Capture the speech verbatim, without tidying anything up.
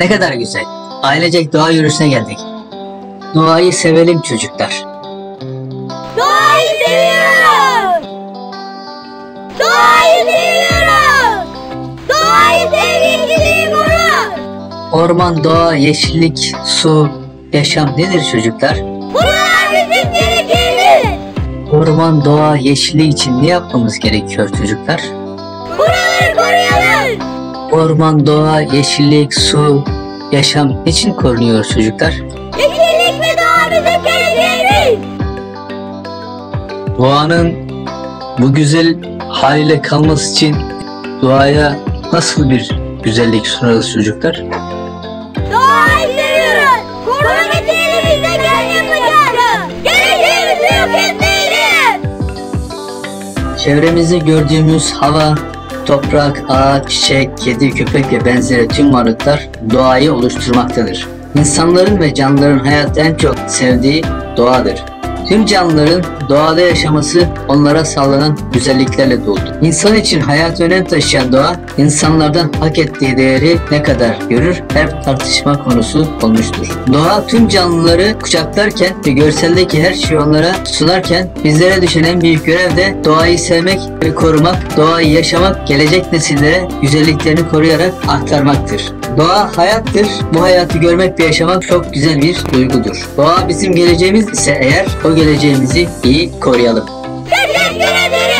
Ne kadar güzel. Ailecek doğa yürüyüşüne geldik. Doğayı sevelim çocuklar. Doğayı seviyorum. Doğayı seviyorum. Doğayı sevgili koru. Orman, doğa, yeşillik, su, yaşam nedir çocuklar? Bunlar bizim gerekli. Orman, doğa, yeşillik için ne yapmamız gerekiyor çocuklar? Buraları koruyalım. Orman, doğa, yeşillik, su, yaşam niçin korunuyor çocuklar? Yeşillik ve doğa bizim geleceğimiz. Doğanın bu güzel haliyle kalması için doğaya nasıl bir güzellik sunarız çocuklar? Doğayı seviyoruz. Korumak için elimizden geleni yapacağız. Geleceğimizi yok etmeyelim. Çevremizde gördüğümüz hava, toprak, ağaç, çiçek, kedi, köpek ve benzeri tüm varlıklar doğayı oluşturmaktadır. İnsanların ve canlıların hayatta en çok sevdiği doğadır. Tüm canlıların doğada yaşaması onlara sağlanan güzelliklerle doludur. İnsan için hayat önem taşıyan doğa, insanlardan hak ettiği değeri ne kadar görür hep tartışma konusu olmuştur. Doğa tüm canlıları kucaklarken ve görseldeki her şeyi onlara sunarken bizlere düşen en büyük görev de doğayı sevmek ve korumak, doğayı yaşamak, gelecek nesillere güzelliklerini koruyarak aktarmaktır. Doğa hayattır. Bu hayatı görmek ve yaşamak çok güzel bir duygudur. Doğa bizim geleceğimiz ise eğer o geleceğimizi iyi koruyalım. Teşekkür ederim.